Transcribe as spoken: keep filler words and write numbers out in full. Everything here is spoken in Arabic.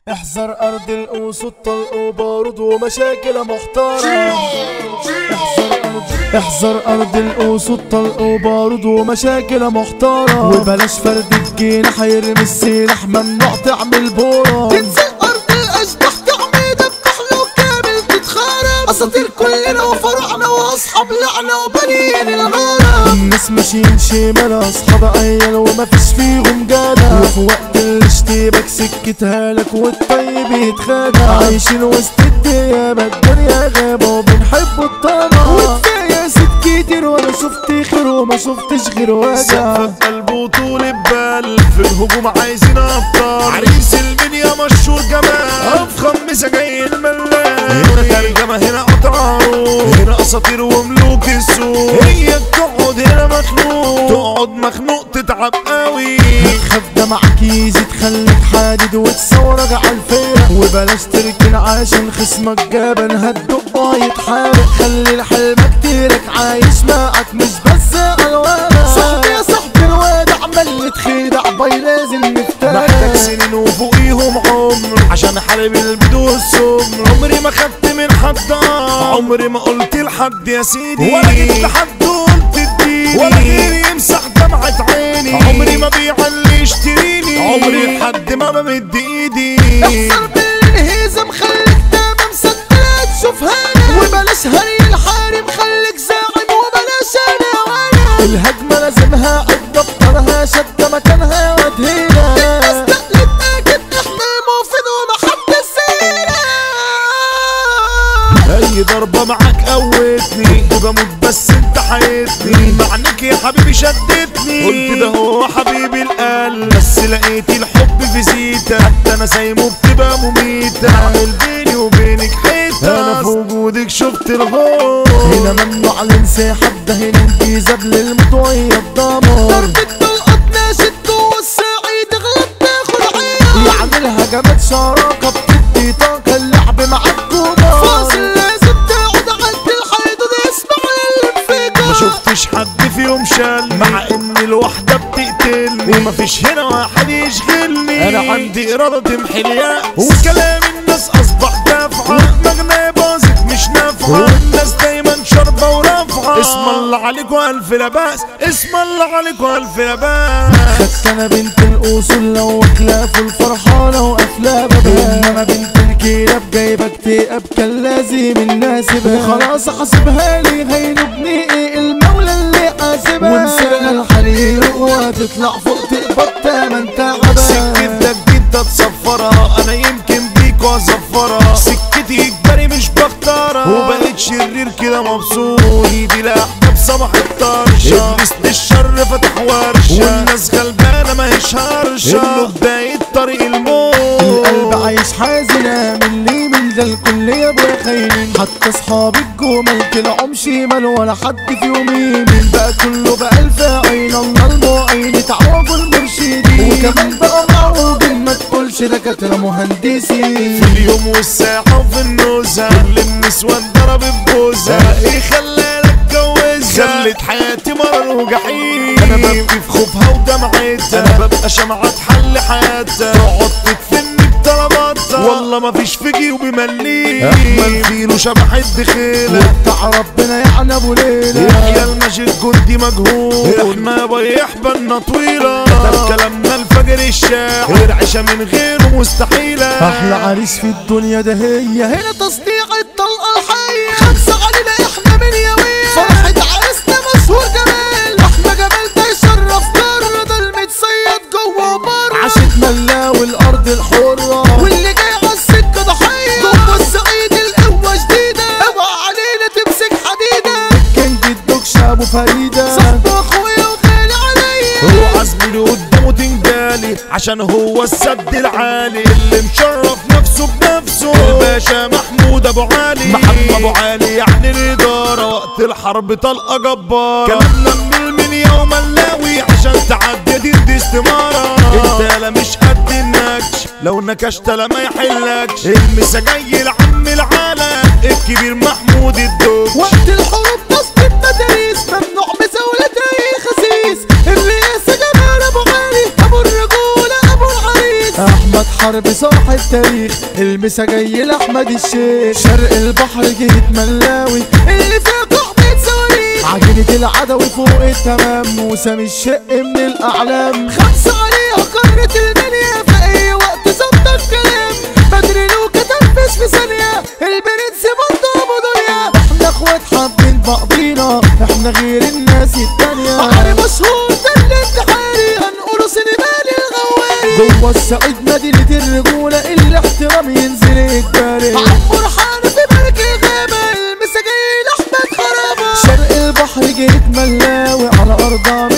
احذر ارض الاسود طلق وبارود ومشاكل محترم. احذر ارض الاسود طلق وبارود ومشاكل محترم. وبلاش فرد الجناح هيرمي السلاح، ممنوع تعمل بورم. تنزل ارض الاشباح تعميد بتحلو كامل تتخرب. اساطير كلنا وفرعنا واصحاب لعنه وبنين الغرب. الناس ماشيين شمال اصحاب عيال ومفيش فيهم جدع، وفي وقت الاشتباك سكتها لك والطيب يتخدع. عايشين وسط الديابه الدنيا غابه وبنحب الطمع، واتفايست كتير وانا شفت خير وما شفتش غير وجع. سقف قلبه طول البال في الهجوم عايزين ابطال. عريس المنيا مشهور جمال افخم مسجاي الملال. هنا ترجمه هنا قطعه، هنا اساطير وملوك السوق. هي تقعد هنا مخنوق، تقعد مخنوق تتعب قوي. هتخاف دمعك يزيد خليك حادد وتصورك عالفيرة، وبلاش تركن عشان خصمك جبن هتدق ويتحارق. خلي الحلم كتيرك عايش معك مش بس الوانا. صاحبي يا صاحبي الواد عمال يتخدع باي لازم نفترق. محتاج سنين وفوقيهم عمر عشان احارب البدو والسمر. عمري ما خدت من حد، عمري ما قلت لحد يا سيدي، ولا جيت لحد قلت اديني، ولا غيري يمسح دمعة عيني. عمري ما بيع اللي يشتريني، عمري لحد ما بمد ايدي. اخسر بالانهزام خليك تمام ستات شوفها انا، وبلاش هري الحارم خليك زاعم وبلاش انا وانا. الهجمة لازمها اتدبرها شد مكانها وادهينا. الناس تقلت اكيد احنا المفيد ومحدش زينا. اي ضربة معاك قوتني وبموت بس انت حيتني. معنك يا حبيبي شدتني، قلت ده هو حبيبي القلب، بس لقيت الحب في زيتة. حتى انا سايمه بتبقى مميتة. عامل بيني وبينك حيطة، انا في وجودك شفت الغور. هنا ممنوع الانسحاب، ده هنا انجذاب للموت وهي الدمار. ضربة طلقات ناشد جوه السعيد غلط تاخد عيار. يعمل هجمات شراكة بتدي طاقة اللعب مع الكبار. فاصل لازم تقعد عند الحدود اسمع الانفجار. ما شفتش حد فيهم شالني، مع ان الوحدة بتقتلني. ومفيش هنا واحد يشغلني، انا عندي ارادة تمحي اليأس، وكلام الناس اصبح دافعة. دماغنا باظت مش نافعة، الناس دايما شاربة ورافعة. اسم الله عليك والف لا بأس، اسم الله عليك والف لا بأس. خدت انا بنت الاصول لو اخلاف الفرحانة وافلام بابها، انما بنت الكلاب جايبة اكتئاب كان لازم الناس بها. وخلاص حاسبها لي هينبني ايه المولى اللي حاسبها. ومسرها الحرير وهتطلع فوق تقبض تمن تعبها. سكتك جدا تصفرها، انا يمكن بيك وازفرها. سكتي اجباري مش بختارها، وبقيت شرير كده مبسوط. ايدي لاحباب صباح الطرشة، ابليس الشر فتح ورشة، والناس غلبانة ماهيش هرشة. انه بداية طريق الموت. القلب عايش حزنة من ليه من ده الكل يا ابويا خاينين. حتى اصحاب الجمل طلعوا شمال ولا حد فيهم يمين. بقى كله بقى الفاعل الله المعين تعوجوا المرشدين. وكمان بقى معوجين ما تقولش دكاترة مهندسين. في اليوم والساعة وفي النوزة كل النسوان ضربت بوزة. ايه خلاني اتجوزها، خلت حياتي مرار وجحيم. انا ببكي في خوفها ودمعتها، انا ببقى شمعة تحل حياتها. تقعد تدفني بطلباتها، والله مفيش في جيوبي مليم. احمل فيلو شبح الدخيلة، وبتاع ربنا يعني ابو ليلة. يحيى المجيد جندي مجهول، احنا يا بيح بالنا طويلة. كتب كلامنا الفجر الشاعر، عيشة من غيره مستحيلة. احلى عريس في الدنيا ده هي هنا تصنيع الطلقة الحية. خمسة علينا احنا من يومين، فرحة عريسنا مشهور جمال. احنا جمال ده يشرف بره، ده المتصيد جوه وبره. عاشت ملا والارض الحرة، واللي جاي عالسكة ضحية. جوه الصعيد القوة جديدة، اوعى علينا تمسك حديدة. كنت الدكش ابو فريدة، صاحب اخويا وغالي عليا. هو عزمي قدامه تنجالي، عشان هو السد العالي اللي مشرف نفسه بنفسه. الباشا محمود ابو علي، محمد ابو علي يعني الاداره. وقت الحرب طلقه جبار، كلامنا من المنيا وملاوي. عشان تعدي دي, دي استماره، انت لا مش قد النكش، لو نكشت لا ما يحلكش. المسا جاي لعم العالم الكبير محمود الدوش. وقت الحروب تصديق مداريس، ممنوع مزاولة اي خسيس. الرئاسة جمال ابو علي، ابو الرجولة ابو العريس. احمد الحرب صاحب تاريخ، المسا جاي لاحمد الشيخ. شرق البحر جهة ملاوي اللي فيها قحبة صواريخ، عجينة العدوي فوق التمام، وسام الشق من الاعلام. خمسة عليها قارة المنيا، في اي وقت ظبط الكلام. بدري لو كتنفس في ثانية، البرنس برضه ابو دنيا. احنا اخوات حابين بعضينا، احنا غير الناس التانية. بحر مشهور ده الانتحاري، هنقوله سينمالي الغواري. جوه الصعيد مدينة الرجولة، الاحترام ينزل اجباري. عمو رحانة في برج الغابة، المسا جاي لأحمد خرابة. شرق البحر جيت ملاوي على ارضنا